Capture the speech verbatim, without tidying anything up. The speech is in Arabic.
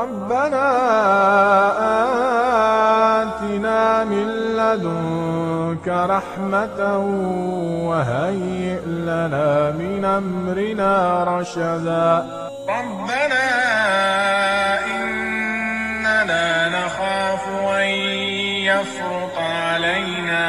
ربنا آتنا من لدنك رحمة وهيئ لنا من أمرنا رشدا ربنا إننا نخاف أن يفرط علينا